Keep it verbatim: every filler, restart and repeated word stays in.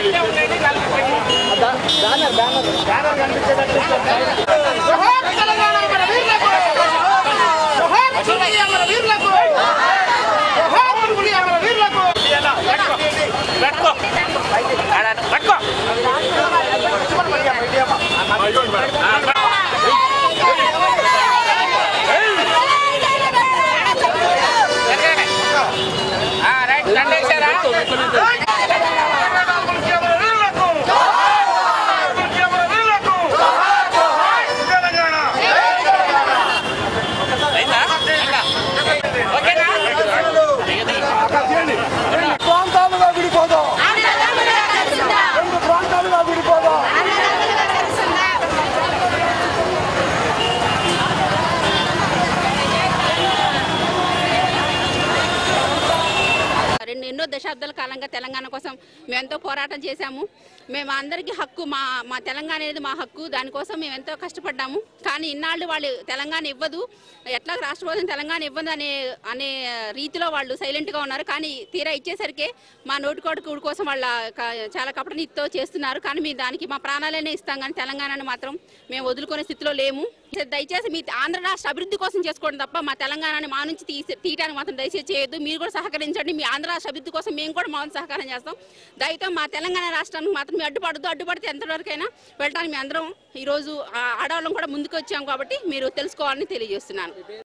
ఎన్నో దశాబ్దాల కాలంగా తెలంగాణ కోసం మేము ఎంతో పోరాటం చేశాము. మేము అందరికీ హక్కు, మా మా తెలంగాణ అనేది మా హక్కు, దానికోసం మేము ఎంతో కష్టపడ్డాము. కానీ ఇన్నాళ్ళు వాళ్ళు తెలంగాణ ఇవ్వదు, ఎట్లా రాష్ట్ర ప్రభుత్వం తెలంగాణ ఇవ్వదు అనే అనే రీతిలో వాళ్ళు సైలెంట్గా ఉన్నారు. కానీ తీరా ఇచ్చేసరికి మా నోటికోటి కూడి కోసం వాళ్ళ చాలా కపట నీతితో చేస్తున్నారు. కానీ మేము దానికి మా ప్రాణాలనే ఇస్తాం, కానీ తెలంగాణను మాత్రం మేము వదులుకునే స్థితిలో లేము. దయచేసి మీ ఆంధ్ర రాష్ట్ర అభివృద్ధి కోసం చేసుకోవడం తప్ప మా తెలంగాణని మా నుంచి తీసి తీయడానికి మాత్రం దయచేసి చేయొద్దు. మీరు కూడా సహకరించండి. మీ ఆంధ్ర రాష్ట్ర అభివృద్ధి కోసం మేము కూడా మా సహకారం చేస్తాం. దయతో మా తెలంగాణ రాష్ట్రానికి మాత్రం మీ అడ్డుపడద్దు. అడ్డుపడితే ఎంతవరకైనా వెళ్ళడానికి మేము అందరం ఈరోజు ఆడవాళ్ళం కూడా ముందుకు వచ్చాం కాబట్టి మీరు తెలుసుకోవాలని తెలియజేస్తున్నాను.